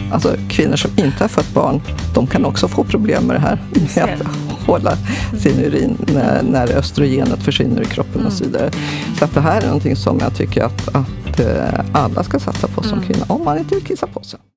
Alltså kvinnor som inte har fått barn, de kan också få problem med det här. Med att hålla sin urin när östrogenet försvinner i kroppen och så vidare. Så att det här är någonting som jag tycker att alla ska satsa på som kvinna, om man inte vill kissa på sig.